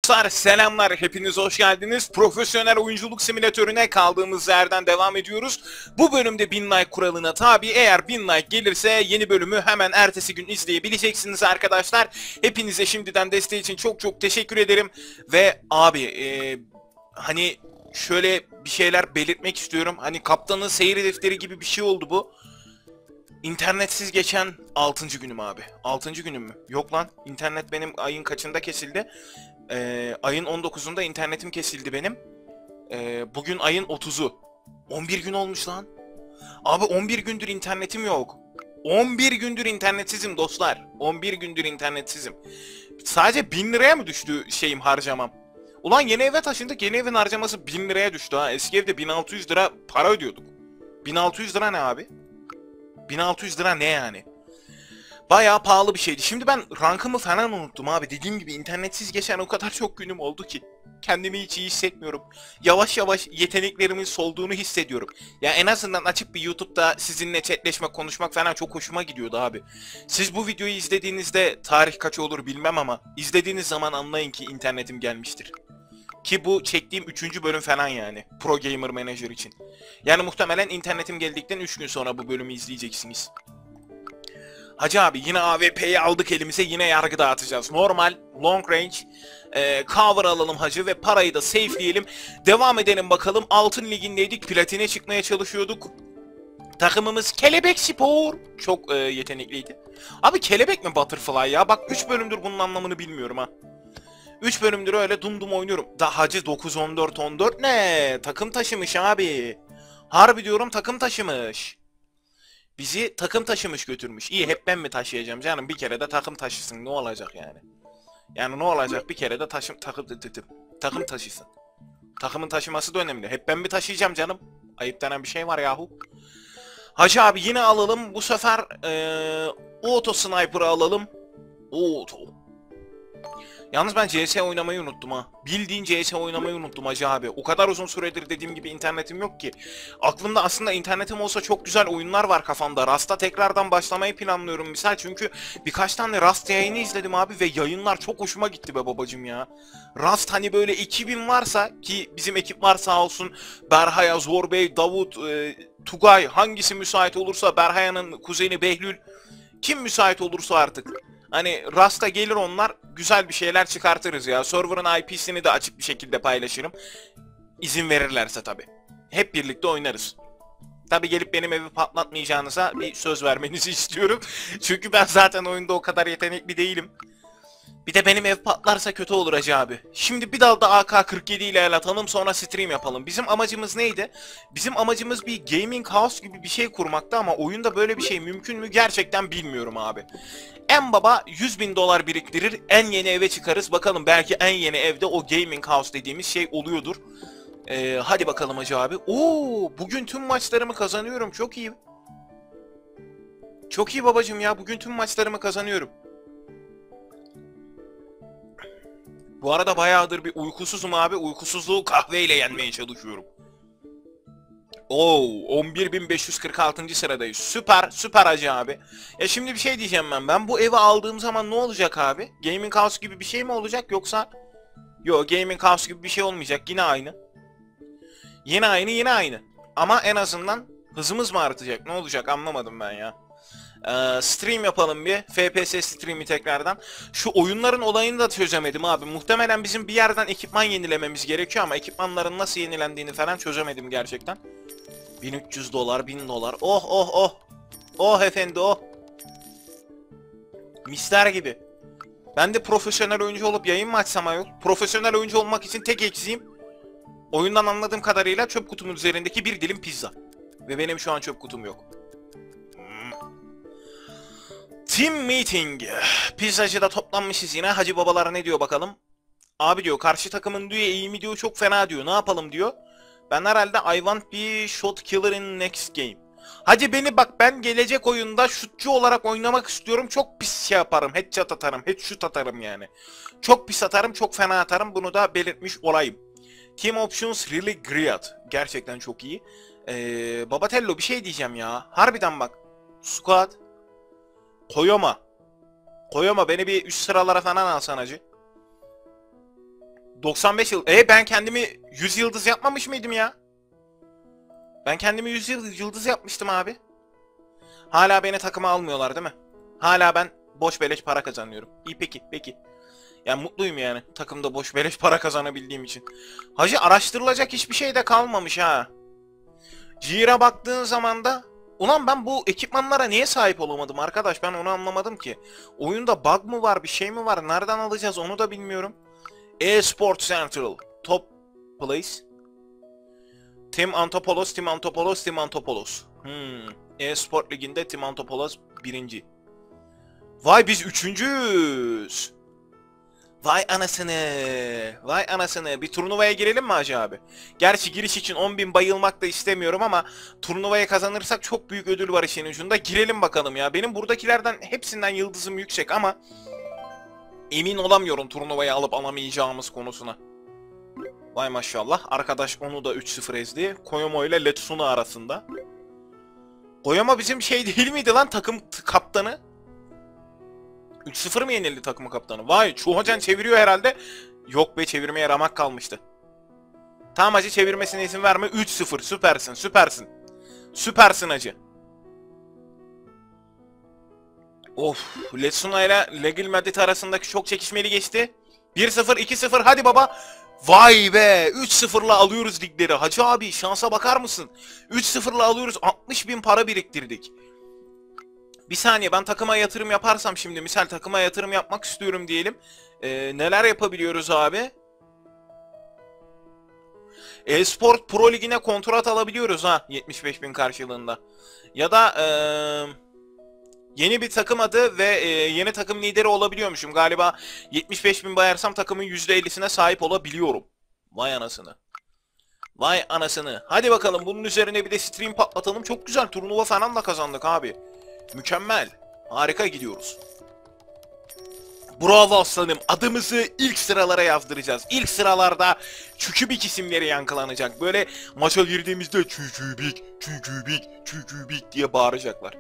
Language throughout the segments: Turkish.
Dostlar selamlar, hepiniz hoş geldiniz. Profesyonel oyunculuk simülatörüne kaldığımız yerden devam ediyoruz. Bu bölümde 1000 like kuralına tabi, eğer 1000 like gelirse yeni bölümü hemen ertesi gün izleyebileceksiniz arkadaşlar. Hepinize şimdiden desteği için çok teşekkür ederim. Ve abi hani şöyle bir şeyler belirtmek istiyorum. Hani kaptanın seyir defteri gibi bir şey oldu bu. İnternetsiz geçen 6. günüm abi. 6. günüm mü? Yok lan. İnternet benim ayın kaçında kesildi? Ayın 19'unda internetim kesildi benim. Bugün ayın 30'u. 11 gün olmuş lan. Abi 11 gündür internetim yok. 11 gündür internetsizim dostlar. 11 gündür internetsizim. Sadece 1000 liraya mı düştü şeyim, harcamam? Ulan yeni eve taşındık. Yeni evin harcaması 1000 liraya düştü ha. Eski evde 1600 lira para ödüyorduk. 1600 lira ne abi? 1600 lira ne yani? Bayağı pahalı bir şeydi. Şimdi ben rankımı falan unuttum abi. Dediğim gibi internetsiz geçen o kadar çok günüm oldu ki. Kendimi hiç iyi hissetmiyorum. Yavaş yavaş yeteneklerimin solduğunu hissediyorum. Ya en azından açıp bir YouTube'da sizinle chatleşmek, konuşmak falan çok hoşuma gidiyordu abi. Siz bu videoyu izlediğinizde tarih kaç olur bilmem ama izlediğiniz zaman anlayın ki internetim gelmiştir. Ki bu çektiğim 3. bölüm falan yani. Pro Gamer Manager için. Yani muhtemelen internetim geldikten 3 gün sonra bu bölümü izleyeceksiniz. Hacı abi yine AWP'yi aldık elimize, yine yargı dağıtacağız. Normal, long range, cover alalım hacı ve parayı da safeleyelim. Devam edelim bakalım. Altın ligindeydik, platine çıkmaya çalışıyorduk. Takımımız Kelebek Spor. Çok yetenekliydi. Abi kelebek mi Butterfly ya? Bak 3 bölümdür bunun anlamını bilmiyorum ha. 3 bölümdür öyle dumdum oynuyorum. Da hacı 9-14-14 ne? Takım taşımış abi. Harbi diyorum, takım taşımış. Bizi takım taşımış götürmüş. İyi, hep ben mi taşıyacağım canım? Bir kere de takım taşısın, ne olacak yani? Yani ne olacak, bir kere de takım taşısın. Takımın taşıması da önemli. Hep ben mi taşıyacağım canım? Ayıp denen bir şey var yahu. Hacı abi yine alalım. Bu sefer Auto Sniper'ı alalım. Auto. Yalnız ben CS oynamayı unuttum ha. Bildiğin CS oynamayı unuttum hacı abi. O kadar uzun süredir dediğim gibi internetim yok ki. Aklımda aslında internetim olsa çok güzel oyunlar var kafamda. Rust'a tekrardan başlamayı planlıyorum misal. Çünkü birkaç tane Rust yayını izledim abi ve yayınlar çok hoşuma gitti be babacım ya. Rust hani böyle 2000 varsa, ki bizim ekip var sağ olsun. Berhaya, Zorbey, Davut, Tugay, hangisi müsait olursa, Berhaya'nın kuzeni Behlül. Kim müsait olursa artık. Hani Rust'a gelir onlar, güzel bir şeyler çıkartırız ya. Server'ın IP'sini de açık bir şekilde paylaşırım. İzin verirlerse tabi. Hep birlikte oynarız. Tabi gelip benim evi patlatmayacağınıza bir söz vermenizi istiyorum. Çünkü ben zaten oyunda o kadar yetenekli değilim. Bir de benim ev patlarsa kötü olur hacı abi. Şimdi bir dalda AK-47 ile el atalım, sonra stream yapalım. Bizim amacımız neydi? Bizim amacımız bir gaming house gibi bir şey kurmaktı ama oyunda böyle bir şey mümkün mü gerçekten bilmiyorum abi. En baba 100.000 dolar biriktirir, en yeni eve çıkarız. Bakalım, belki en yeni evde o gaming house dediğimiz şey oluyordur. Hadi bakalım hacı abi. Oo, bugün tüm maçlarımı kazanıyorum, çok iyi. Çok iyi babacım ya, bugün tüm maçlarımı kazanıyorum. Bu arada bayağıdır bir uykusuzum abi. Uykusuzluğu kahveyle yenmeye çalışıyorum. Oo, 11.546. sıradayız. Süper hacı abi. Ya şimdi bir şey diyeceğim ben. Ben bu evi aldığım zaman ne olacak abi? Gaming house gibi bir şey mi olacak yoksa? Yo, gaming house gibi bir şey olmayacak. Yine aynı. Yine aynı. Ama en azından hızımız mı artacak? Ne olacak anlamadım ben ya. Stream yapalım bir. FPS stream'i tekrardan. Şu oyunların olayını da çözemedim abi. Muhtemelen bizim bir yerden ekipman yenilememiz gerekiyor ama ekipmanların nasıl yenilendiğini falan çözemedim gerçekten. 1300 dolar, 1000 dolar. Oh. Oh efendi oh. Misler gibi. Ben de profesyonel oyuncu olup yayın mı açsam ayol? Profesyonel oyuncu olmak için tek eksiğim, oyundan anladığım kadarıyla, çöp kutumun üzerindeki bir dilim pizza. Ve benim şu an çöp kutum yok. Team meeting. Pizzacıda toplanmışız yine. Hacı babalara ne diyor bakalım? Abi diyor, karşı takımın diyor eğimi diyor çok fena diyor. Ne yapalım diyor. Ben herhalde I want be shot killer in next game. Hacı beni bak, ben gelecek oyunda şutçu olarak oynamak istiyorum. Çok pis şey yaparım. Headshot atarım. Headshot atarım yani. Çok pis atarım. Çok fena atarım. Bunu da belirtmiş olayım. Team options really great. Gerçekten çok iyi. Babatello bir şey diyeceğim ya. Harbiden bak. Squad. Koyoma beni bir üst sıralara falan alsan hacı. 95 yıl. Ben kendimi 100 yıldız yapmamış mıydım ya? Ben kendimi 100 yıldız yapmıştım abi. Hala beni takıma almıyorlar değil mi? Hala ben boş beleş para kazanıyorum. İyi peki. Yani mutluyum yani takımda boş beleş para kazanabildiğim için. Hacı araştırılacak hiçbir şey de kalmamış ha. Jira baktığın zaman da ulan ben bu ekipmanlara niye sahip olamadım arkadaş, ben onu anlamadım ki. Oyunda bug mı var, bir şey mi var, nereden alacağız onu da bilmiyorum. E-Sport Central Top Place. Team Antopolos. E-Sport Ligi'nde Team Antopolos birinci. Vay biz üçüncüyüz. Vay anasını. Bir turnuvaya girelim mi Hacı abi? Gerçi giriş için 10.000 bayılmak da istemiyorum ama turnuvaya kazanırsak çok büyük ödül var işin ucunda. Girelim bakalım ya. Benim buradakilerden hepsinden yıldızım yüksek ama emin olamıyorum turnuvayı alıp alamayacağımız konusuna. Vay maşallah. Arkadaş onu da 3-0 ezdi. Koyomo ile Letsuna arasında. Koyomo bizim şey değil miydi lan, takım kaptanı? 3-0 mı yenildi takımı kaptanı? Vay Çuhocan çeviriyor herhalde. Yok be, çevirmeye ramak kalmıştı. Tamam hacı, çevirmesine izin verme. 3-0 süpersin hacı. Of, Letsuna ile Legil Madrid arasındaki çok çekişmeli geçti. 1-0 2-0 hadi baba. Vay be, 3-0'la alıyoruz ligleri. Hacı abi şansa bakar mısın? 3-0'la alıyoruz, 60.000 para biriktirdik. Bir saniye, ben takıma yatırım yaparsam şimdi, misal takıma yatırım yapmak istiyorum diyelim. Neler yapabiliyoruz abi? E-Sport Pro Ligi'ne kontrat alabiliyoruz ha, 75.000 karşılığında. Ya da yeni bir takım adı ve yeni takım lideri olabiliyormuşum. Galiba 75.000 bayarsam takımın %50'sine sahip olabiliyorum. Vay anasını. Hadi bakalım, bunun üzerine bir de stream patlatalım. Çok güzel, turnuva falan da kazandık abi. Mükemmel. Harika gidiyoruz. Bravo aslanım. Adımızı ilk sıralara yazdıracağız. İlk sıralarda Çükübik isimleri yankılanacak. Böyle maça girdiğimizde Çükübik diye bağıracaklar.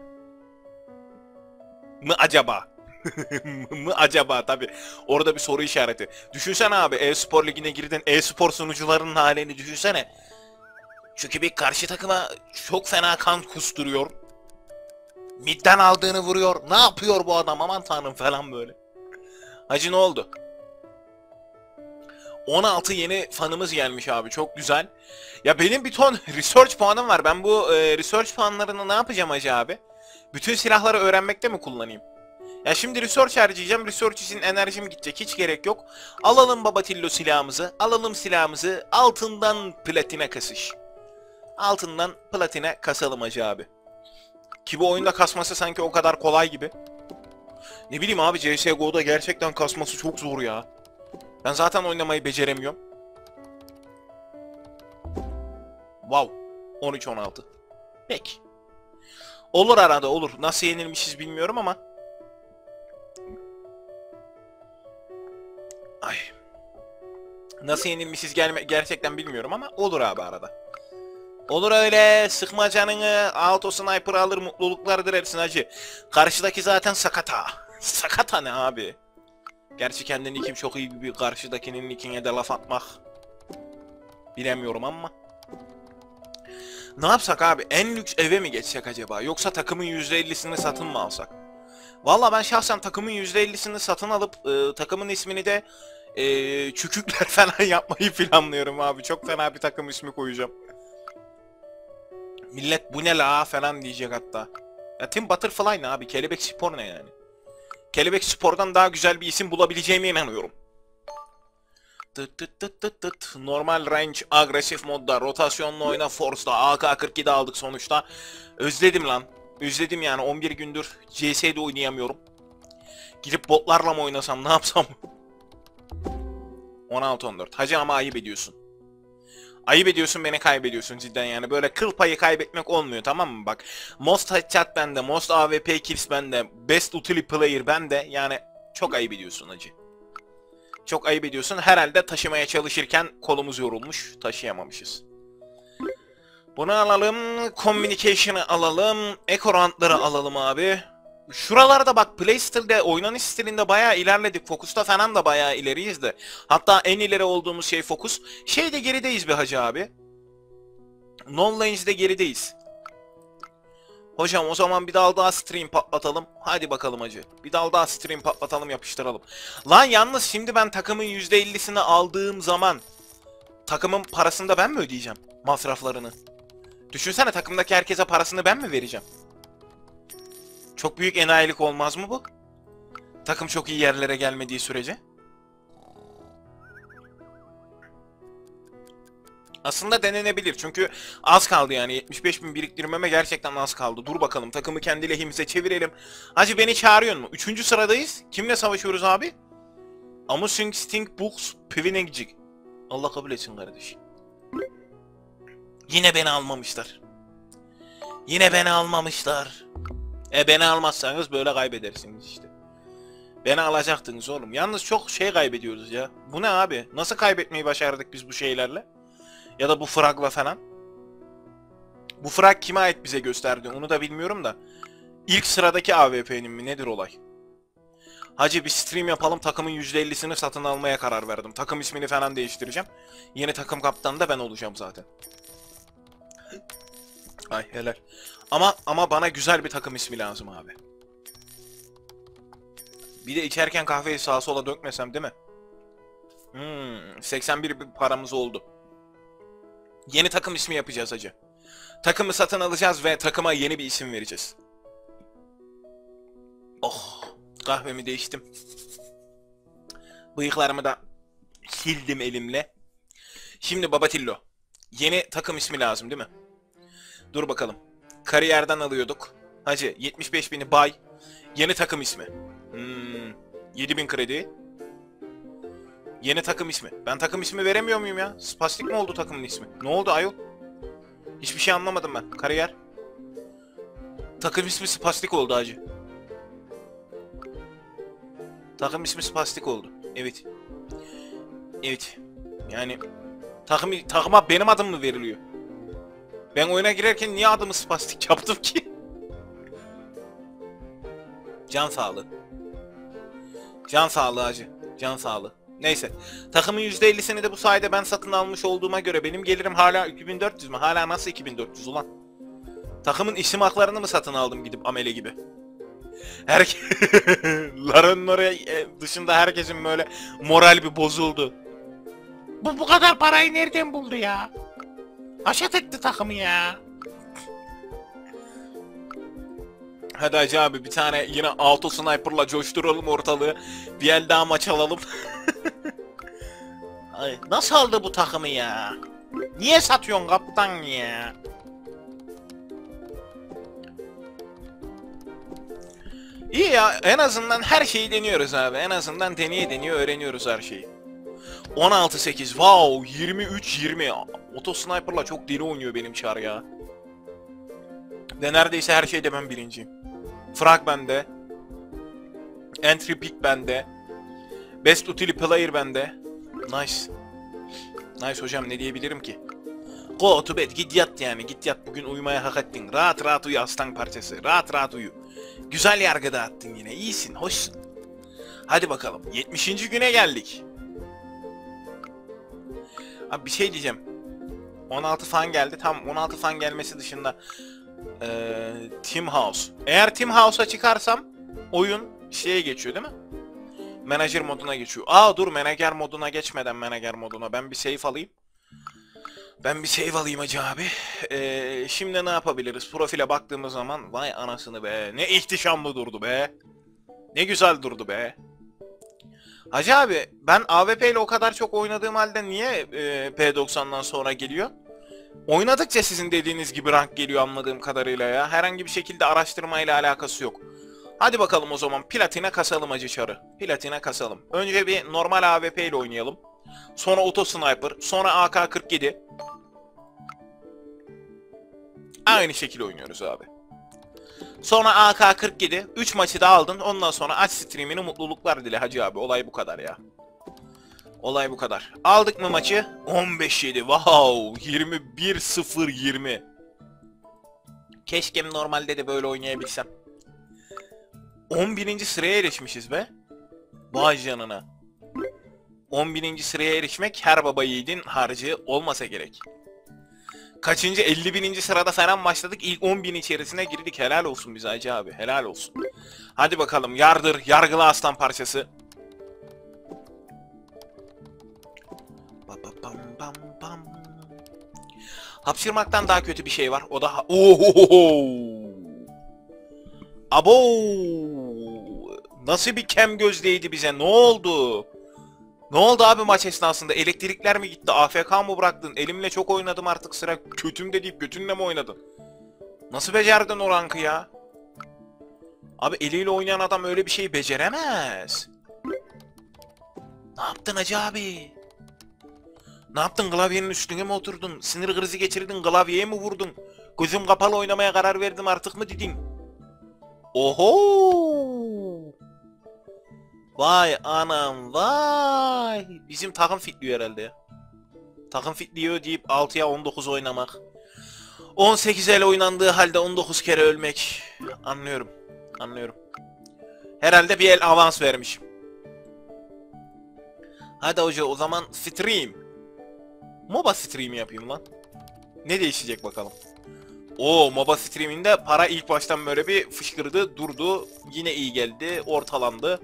Mı acaba? Mı acaba tabi. Orada bir soru işareti. Düşünsene abi, e-spor ligine girdin. E-spor sunucularının halini düşünsene. Çükübik karşı takıma çok fena kan kusturuyor. Midden aldığını vuruyor. Ne yapıyor bu adam, aman tanrım falan böyle. Hacı ne oldu? 16 yeni fanımız gelmiş abi, çok güzel. Ya benim bir ton research puanım var. Ben bu research puanlarını ne yapacağım hacı abi? Bütün silahları öğrenmekte mi kullanayım? Ya şimdi research harcayacağım. Research için enerjim gidecek. Hiç gerek yok. Alalım Babatillo silahımızı. Alalım silahımızı. Altından platine kasış. Altından platine kasalım hacı abi. Ki bu oyunda kasması sanki o kadar kolay gibi. Ne bileyim abi, CSGO'da gerçekten kasması çok zor ya. Ben zaten oynamayı beceremiyorum. Wow. 13-16. Peki. Olur arada, olur. Nasıl yenilmişiz bilmiyorum ama. Ay. Nasıl yenilmişiz gerçekten bilmiyorum ama olur abi arada. Olur öyle, sıkma canını, auto sniper alır, mutluluklar dilersin hacı. Karşıdaki zaten sakata. Sakata ne abi? Gerçi kendi nickim çok iyi, bir karşıdakinin nickine de laf atmak bilemiyorum ama. Ne yapsak abi, en lüks eve mi geçsek acaba, yoksa takımın %50'sini satın mı alsak? Valla ben şahsen takımın %50'sini satın alıp takımın ismini de çükükler falan yapmayı planlıyorum abi. Çok fena bir takım ismi koyacağım. Millet bu ne la falan diyecek hatta. Ya Team Butterfly ne abi? Kelebek Spor ne yani? Kelebek Spor'dan daha güzel bir isim bulabileceğime inanıyorum. Normal range, agresif modda, rotasyonlu oyna, Force'da, AK-47 aldık sonuçta. Özledim lan. Özledim yani, 11 gündür CS'de oynayamıyorum. Gidip botlarla mı oynasam, ne yapsam? 16-14. Hacı ama ayıp ediyorsun. Ayıp ediyorsun, beni kaybediyorsun cidden yani. Böyle kıl payı kaybetmek olmuyor, tamam mı? Bak, Most Headshot bende, Most AWP Kills bende, Best Utility Player bende. Yani çok ayıp ediyorsun hacı. Çok ayıp ediyorsun. Herhalde taşımaya çalışırken kolumuz yorulmuş. Taşıyamamışız. Bunu alalım. Communication'ı alalım. Eco round'ları alalım abi. Şuralarda bak playstyle oynanış stilinde bayağı ilerledik. Fokus'ta falan da bayağı ileriyiz de. Hatta en ileri olduğumuz şey Fokus. Şeyde gerideyiz be hacı abi. Non-lane'de gerideyiz. Hocam o zaman bir dal daha stream patlatalım. Hadi bakalım hacı. Bir dal daha stream patlatalım, yapıştıralım. Lan yalnız şimdi ben takımın %50'sini aldığım zaman takımın parasını da ben mi ödeyeceğim? Masraflarını. Düşünsene, takımdaki herkese parasını ben mi vereceğim? Çok büyük enayilik olmaz mı bu? Takım çok iyi yerlere gelmediği sürece. Aslında denenebilir çünkü az kaldı yani. 75.000 biriktirmeme gerçekten az kaldı. Dur bakalım, takımı kendi lehimize çevirelim. Hacı beni çağırıyor mu? 3. sıradayız. Kimle savaşıyoruz abi? Amusing Stink Books Pivinegcik. Allah kabul etsin kardeşim. Yine beni almamışlar. Yine beni almamışlar. Beni almazsanız böyle kaybedersiniz işte. Beni alacaktınız oğlum. Yalnız çok şey kaybediyoruz ya. Bu ne abi? Nasıl kaybetmeyi başardık biz bu şeylerle? Ya da bu fragla falan. Bu frag kime ait bize gösterdi onu da bilmiyorum da. İlk sıradaki AWP'nin mi nedir olay? Hacı bir stream yapalım, takımın %50'sini satın almaya karar verdim. Takım ismini falan değiştireceğim. Yeni takım kaptanı da ben olacağım zaten. Ay helal. Ama bana güzel bir takım ismi lazım abi. Bir de içerken kahveyi sağa sola dökmesem değil mi? 81 bir paramız oldu. Yeni takım ismi yapacağız hacı. Takımı satın alacağız ve takıma yeni bir isim vereceğiz. Oh, kahvemi değiştim. Bıyıklarımı da sildim elimle. Şimdi Babatillo. Yeni takım ismi lazım değil mi? Dur bakalım. Kariyerden alıyorduk. Hacı 75.000'i bay. Yeni takım ismi. 7.000 kredi. Yeni takım ismi. Ben takım ismi veremiyor muyum ya? Spastik mi oldu takımın ismi? Ne oldu ayol? Hiçbir şey anlamadım ben. Kariyer. Takım ismi spastik oldu hacı. Takım ismi spastik oldu. Evet. Evet. Yani takıma benim adım mı veriliyor? Ben oyuna girerken niye adımı spastik yaptım ki? Can sağlığı. Can sağlığı hacı. Can sağlığı. Neyse. Takımın %50'sini de bu sayede ben satın almış olduğuma göre benim gelirim hala 2400 mü? Hala nasıl 2400 ulan? Takımın isim haklarını mı satın aldım gidip amele gibi? Lara'nın oraya dışında herkesin böyle moral bir bozuldu. Bu kadar parayı nereden buldu ya? Haşat etti takımı ya. Hadi hacı abi bir tane yine auto sniper'la coşturalım ortalığı. Bir el daha maç alalım. Ay, nasıl aldı bu takımı ya? Niye satıyorsun kaptan ya? İyi ya, en azından her şeyi deniyoruz abi. En azından deneye öğreniyoruz her şeyi. 16-8 wow, 23-20. Auto sniper'la çok deli oynuyor benim çar ya. Ve neredeyse her şeyde ben birinciyim. Frag bende. Entry pick bende. Best utility player bende. Nice. Nice hocam, ne diyebilirim ki? Go to bed, git yat yani, git yat, bugün uyumaya hak ettin. Rahat rahat uyu aslan parçası, rahat rahat uyu. Güzel yargı dağıttın yine, iyisin, hoşsun. Hadi bakalım, 70. güne geldik. Abi bir şey diyeceğim. 16 fan geldi, tam 16 fan gelmesi dışında Team House. Eğer Team House'a çıkarsam oyun şeye geçiyor değil mi? Manager moduna geçiyor. Aa dur, manager moduna geçmeden manager moduna ben bir save alayım. Ben bir save alayım hacı abi. Şimdi ne yapabiliriz? Profile baktığımız zaman vay anasını be. Ne ihtişamlı durdu be. Ne güzel durdu be. Hacı abi ben AWP ile o kadar çok oynadığım halde niye P90'dan sonra geliyor? Oynadıkça sizin dediğiniz gibi rank geliyor anladığım kadarıyla ya. Herhangi bir şekilde araştırmayla alakası yok. Hadi bakalım o zaman platine kasalım hacı çarı. Platine kasalım. Önce bir normal AWP ile oynayalım. Sonra auto sniper, sonra AK-47. Aynı şekilde oynuyoruz abi. Sonra AK-47, 3 maçı da aldın. Ondan sonra aç streamini, mutluluklar dile hacı abi. Olay bu kadar ya. Olay bu kadar. Aldık mı maçı? 15-7. Wow! 21-0-20. Keşke normalde de böyle oynayabilsem. 11. sıraya erişmişiz be. Vay canına. 11. sıraya erişmek her baba yiğidin harcı olmasa gerek. Kaçıncı? 50.000. sırada falan başladık. İlk 10.000 içerisine girdik. Helal olsun bize Hacı abi. Helal olsun. Hadi bakalım. Yardır. Yargılı aslan parçası. Hapşırmaktan daha kötü bir şey var. O da... Ohohoho! Abo! Nasıl bir kem gözdeydi bize? Ne oldu? Ne oldu abi maç esnasında? Elektrikler mi gitti? AFK mı bıraktın? Elimle çok oynadım artık sıra. Kötüm de deyip götünle mi oynadın? Nasıl becerdin o rankı ya? Abi eliyle oynayan adam öyle bir şeyi beceremez. Ne yaptın Hacı abi? Ne yaptın? Klavyenin üstüne mi oturdun? Sinir krizi geçirdin, klavyeye mi vurdun? Gözüm kapalı oynamaya karar verdim artık mı dedin? Oho! Vay anam vay! Bizim takım fitliyor herhalde ya. Takım fitliyor deyip 6'ya 19 oynamak. 18 el oynandığı halde 19 kere ölmek. Anlıyorum. Anlıyorum. Herhalde bir el avans vermişim. Hadi hoca o zaman stream. MOBA stream yapayım lan. Ne değişecek bakalım. Oo, MOBA streaminde para ilk baştan böyle bir fışkırdı, durdu. Yine iyi geldi, ortalandı.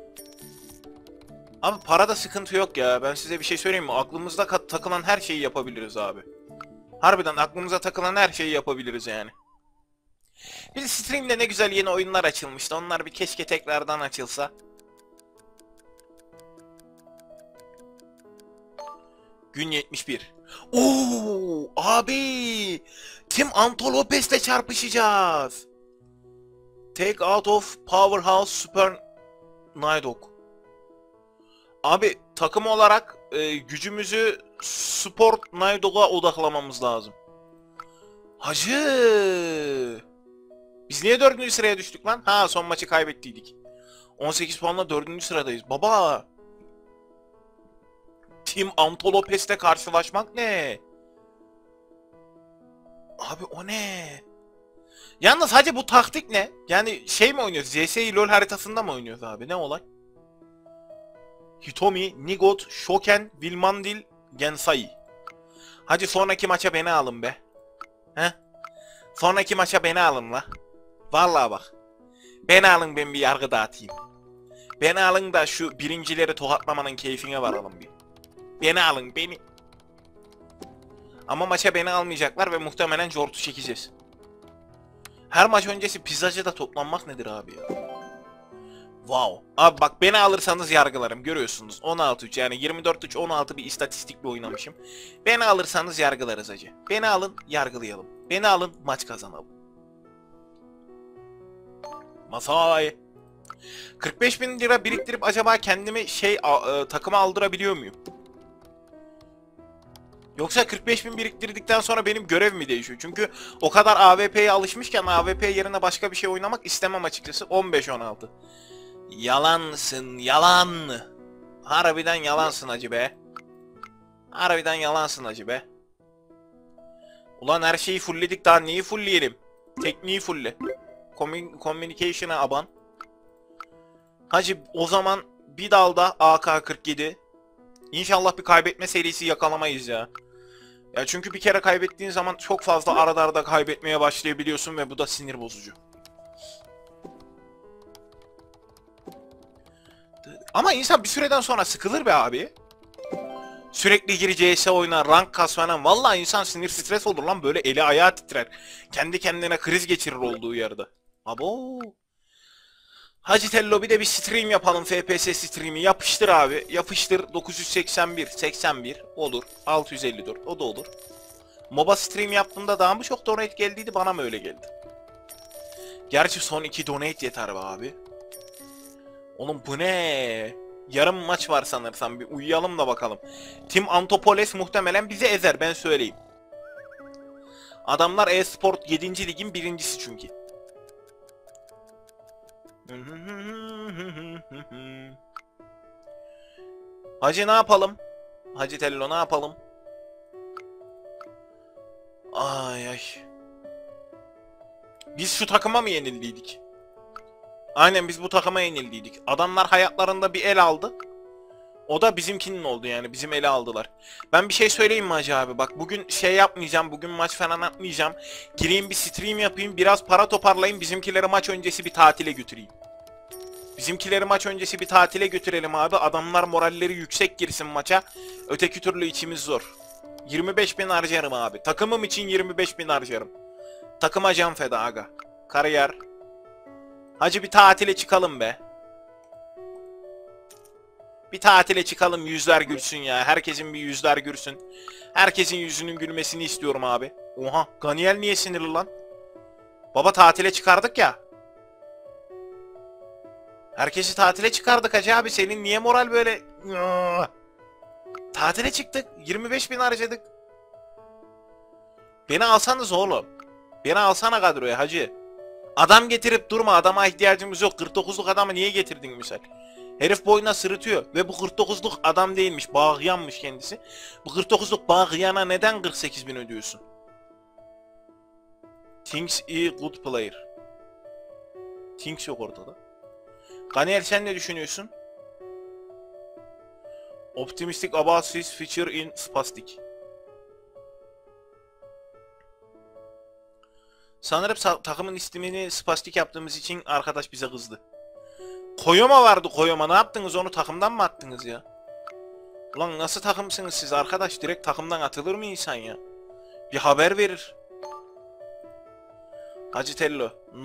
Abi parada sıkıntı yok ya. Ben size bir şey söyleyeyim mi? Aklımızda takılan her şeyi yapabiliriz abi. Harbiden aklımıza takılan her şeyi yapabiliriz yani. Bir streamde ne güzel yeni oyunlar açılmıştı. Onlar bir keşke tekrardan açılsa. Gün 71. Oo abi! Tim Anto Lopez'le çarpışacağız. Take out of Powerhouse Super Nidok. Abi takım olarak gücümüzü Sport Nidok'a odaklamamız lazım. Hacı! Biz niye 4. sıraya düştük lan? Ha son maçı kaybettiydik. 18 puanla 4. sıradayız. Baba! Tim Anto Lopez'le karşılaşmak ne? Abi o ne? Yalnız hacı bu taktik ne? Yani şey mi oynuyoruz? CS'yi LoL haritasında mı oynuyoruz abi? Ne olay? Hitomi, Nigot, Shoken, Vilmandil, Gensai. Hacı sonraki maça beni alın be. He? Sonraki maça beni alın la. Vallahi bak. Beni alın ben bir yargı dağıtayım. Beni alın da şu birincileri tokatlamanın keyfine varalım bir. Beni alın beni. Ama maça beni almayacaklar ve muhtemelen jortu çekeceğiz. Her maç öncesi pizzacıda toplanmak nedir abi ya? Wow. Abi bak beni alırsanız yargılarım görüyorsunuz. 16-3 yani 24-3 16 bir istatistikle oynamışım. Beni alırsanız yargılarız hacı. Beni alın yargılayalım. Beni alın maç kazanalım. Masai. 45.000 lira biriktirip acaba kendimi takıma aldırabiliyor muyum? Yoksa 45.000 biriktirdikten sonra benim görev mi değişiyor? Çünkü o kadar AWP'ye alışmışken AWP yerine başka bir şey oynamak istemem açıkçası. 15-16. Yalansın, yalan. Harbiden yalansın hacı be. Harbiden yalansın hacı be. Ulan her şeyi fullledik daha neyi fullleyelim? Tekniği fullle. Communication'a aban. Hacı o zaman bir dalda AK-47. İnşallah bir kaybetme serisi yakalamayız ya. Ya çünkü bir kere kaybettiğin zaman çok fazla arada arada kaybetmeye başlayabiliyorsun ve bu da sinir bozucu. Ama insan bir süreden sonra sıkılır be abi. Sürekli gir CS oynar, rank kas falan. Vallahi insan sinir stres olur lan böyle eli ayağı titrer. Kendi kendine kriz geçirir olduğu yerde. Abo. Hacı Tello bir de bir stream yapalım FPS streami. Yapıştır abi. Yapıştır 981, 81 olur. 654 o da olur. MOBA stream yaptığımda daha mı çok donate geldiydi bana mı öyle geldi? Gerçi son 2 donate yeter be abi. Oğlum bu ne? Yarım maç var sanırsam bir uyuyalım da bakalım. Team Antopoles muhtemelen bizi ezer ben söyleyeyim. Adamlar e-sport 7. ligin birincisi çünkü. Hacı ne yapalım? Hacı Tello ne yapalım? Ay ay. Biz şu takıma mı yenildiydik? Aynen biz bu takıma yenildiydik. Adamlar hayatlarında bir el aldı. O da bizimkinin oldu yani. Bizim ele aldılar. Ben bir şey söyleyeyim mi Hacı abi? Bak bugün şey yapmayacağım. Bugün maç falan atmayacağım. Gireyim bir stream yapayım. Biraz para toparlayayım. Bizimkileri maç öncesi bir tatile götüreyim. Bizimkileri maç öncesi bir tatile götürelim abi. Adamlar moralleri yüksek girsin maça. Öteki türlü içimiz zor. 25.000 harcarım abi. Takımım için 25.000 harcarım. Takıma can feda aga. Kariyer. Hacı bir tatile çıkalım be. Bir tatile çıkalım, yüzler gülsün ya. Herkesin bir yüzler gülsün. Herkesin yüzünün gülmesini istiyorum abi. Oha, Ganiel niye sinirli lan? Baba tatile çıkardık ya. Herkesi tatile çıkardık Hacı abi. Senin niye moral böyle... Tatile çıktık. 25.000 harcadık. Beni alsanız oğlum. Beni alsana kadroya Hacı. Adam getirip durma. Adama ihtiyacımız yok. 49'luk adamı niye getirdin misal? Herif boyuna sırıtıyor. Ve bu 49'luk adam değilmiş. Bağıyanmış kendisi. Bu 49'luk bağıyana neden 48.000 ödüyorsun? Thinks is good player. Thinks yok ortada. Ganiel sen ne düşünüyorsun? Optimistic about his future in Spastic. Sanırım takımın ismini Spastic yaptığımız için arkadaş bize kızdı. Koyoma vardı Koyoma. Ne yaptınız onu takımdan mı attınız ya? Ulan nasıl takımsınız siz arkadaş? Direkt takımdan atılır mı insan ya? Bir haber verir. Hacı Tello.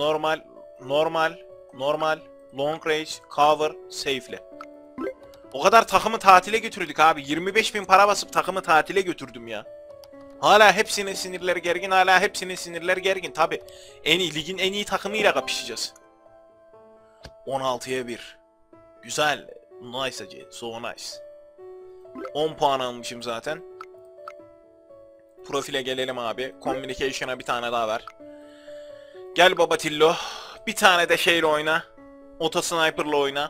Normal, long range, cover, safe'le. O kadar takımı tatile götürdük abi. 25.000 para basıp takımı tatile götürdüm ya. Hala hepsinin sinirleri gergin, hala hepsinin sinirleri gergin. Tabi ligin en iyi takımıyla kapışacağız. 16'ya 1. Güzel. Nice Hacı. So nice. 10 puan almışım zaten. Profile gelelim abi. Communication'a bir tane daha ver. Gel baba Tillo. Bir tane de şeyle oyna. Auto Sniper'la oyna.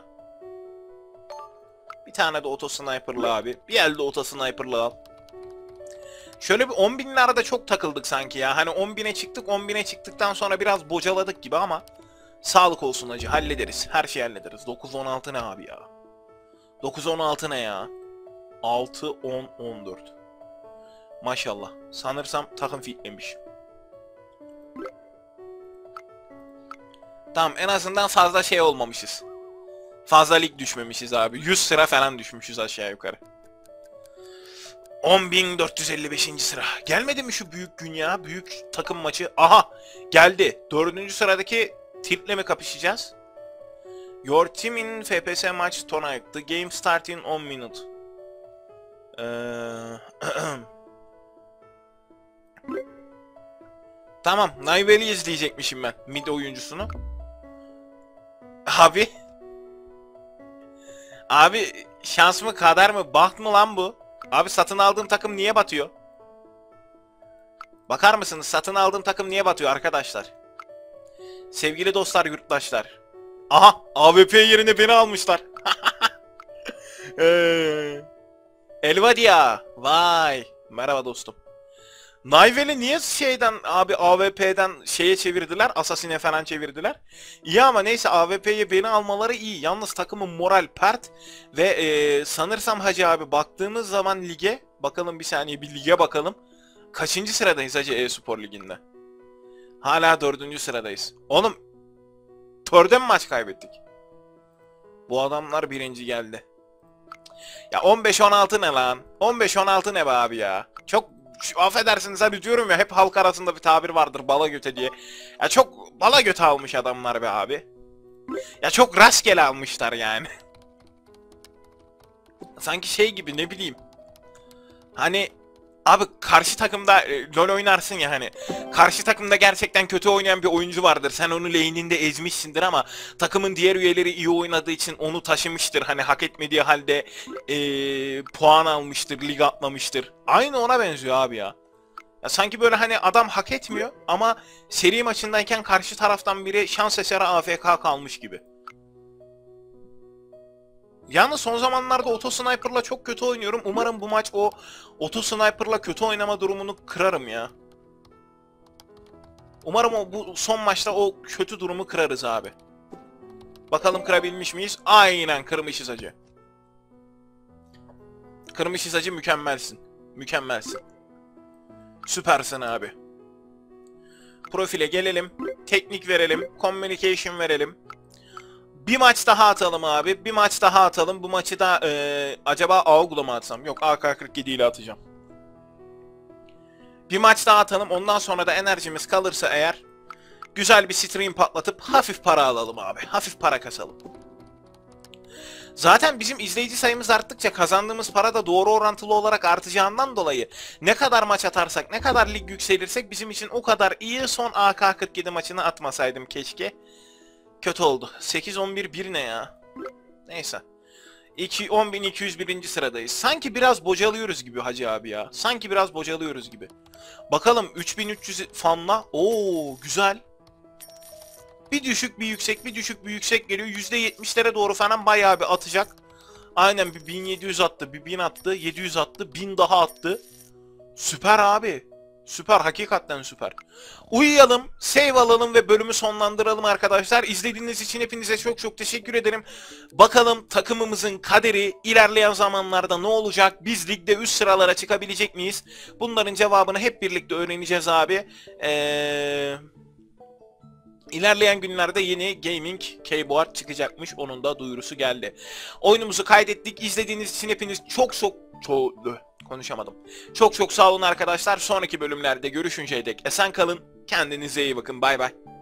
Bir tane de Auto Sniper'la abi. Bir elde Auto Sniper'la al. Şöyle bir 10.000'lerde çok takıldık sanki ya. Hani 10.000'e çıktık. 10.000'e çıktıktan sonra biraz bocaladık gibi ama sağlık olsun Hacı. Hallederiz. Her şeyi hallederiz. 9-16 ne abi ya? 9-16 ne ya? 6-10-14. Maşallah. Sanırsam takım fitlemiş. Tamam en azından fazla şey olmamışız. Fazla lig düşmemişiz abi. 100 sıra falan düşmüşüz aşağı yukarı. 10.455. sıra. Gelmedi mi şu büyük gün ya? Büyük takım maçı. Aha! Geldi. 4. sıradaki Tilt'le mi kapışacağız? Your team in FPS match tonight. The game start in 10 minutes. Tamam. Nayvel'i izleyecekmişim ben. Mid oyuncusunu. Abi. Abi şans mı kader mi? Baht mı lan bu? Abi satın aldığım takım niye batıyor? Bakar mısınız? Satın aldığım takım niye batıyor arkadaşlar? Sevgili dostlar, yurttaşlar. Aha! AWP yerine beni almışlar. Elvadia. Vay. Merhaba dostum. Nayvel'i niye şeyden abi AWP'den şeye çevirdiler? Assassin'e falan çevirdiler. İyi ama neyse AWP'ye beni almaları iyi. Yalnız takımın moral pert. Ve sanırsam Hacı abi baktığımız zaman lige. Bakalım bir saniye bir lige bakalım. Kaçıncı sıradayız Hacı e-spor liginde? Hala 4. sıradayız. Oğlum. Törde mi maç kaybettik? Bu adamlar birinci geldi. Ya 15-16 ne lan? 15-16 ne be abi ya? Çok affedersiniz hani diyorum ya hep halk arasında bir tabir vardır bala göte diye. Ya çok bala göte almış adamlar be abi. Ya çok rastgele almışlar yani. Sanki şey gibi ne bileyim. Hani abi karşı takımda LoL oynarsın ya hani. Karşı takımda gerçekten kötü oynayan bir oyuncu vardır. Sen onu lane'inde ezmişsindir ama takımın diğer üyeleri iyi oynadığı için onu taşımıştır. Hani hak etmediği halde puan almıştır, lig atlamıştır. Aynı ona benziyor abi ya. Ya sanki böyle hani adam hak etmiyor ama seri maçındayken karşı taraftan biri şans eseri AFK kalmış gibi. Yalnız son zamanlarda Auto Sniper'la çok kötü oynuyorum. Umarım bu maç o Auto Sniper'la kötü oynama durumunu kırarım ya. Umarım bu son maçta o kötü durumu kırarız abi. Bakalım kırabilmiş miyiz? Aynen kırmışız hacı. Kırmışız hacı, mükemmelsin. Mükemmelsin. Süpersin abi. Profile gelelim. Teknik verelim. Communication verelim. Bir maç daha atalım abi. Bir maç daha atalım. Bu maçı da acaba AUG'la mı atsam? Yok, AK-47 ile atacağım. Bir maç daha atalım. Ondan sonra da enerjimiz kalırsa eğer güzel bir stream patlatıp hafif para alalım abi. Hafif para kasalım. Zaten bizim izleyici sayımız arttıkça kazandığımız para da doğru orantılı olarak artacağından dolayı ne kadar maç atarsak, ne kadar lig yükselirsek bizim için o kadar iyi. Son AK-47 maçını atmasaydım keşke. Kötü oldu. 8-11-1 ne ya? Neyse. 10.201. sıradayız. Sanki biraz bocalıyoruz gibi hacı abi ya. Sanki biraz bocalıyoruz gibi. Bakalım 3300 fanla. Oo güzel. Bir düşük bir yüksek, bir düşük bir yüksek geliyor. %70'lere doğru falan bayağı bir atacak. Aynen bir 1700 attı, bir 1000 attı, 700 attı, 1000 daha attı. Süper abi. Süper, hakikaten süper. Uyuyalım, save alalım ve bölümü sonlandıralım arkadaşlar. İzlediğiniz için hepinize çok çok teşekkür ederim. Bakalım takımımızın kaderi ilerleyen zamanlarda ne olacak? Biz ligde üst sıralara çıkabilecek miyiz? Bunların cevabını hep birlikte öğreneceğiz abi. İlerleyen günlerde yeni gaming keyboard çıkacakmış. Onun da duyurusu geldi. Oyunumuzu kaydettik. İzlediğiniz için hepiniz çok konuşamadım. Çok sağ olun arkadaşlar. Sonraki bölümlerde görüşünceye dek esen kalın. Kendinize iyi bakın. Bay bay.